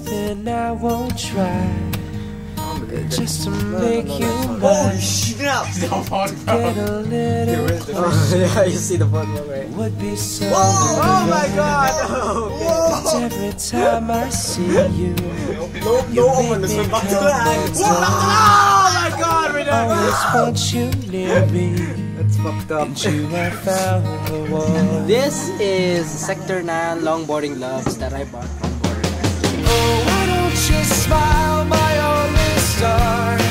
something I won't try just to make you mine. Holy shit! Get a little closer. Yeah, you see the football, right? Would be so Oh my god! But every time I see you, you make me come Oh my god, we're done! always want you near me. That's fucked up. And you have found the one. This is Sector 9 longboarding gloves that I bought from Borderlands. Oh, why don't you smile, my only star?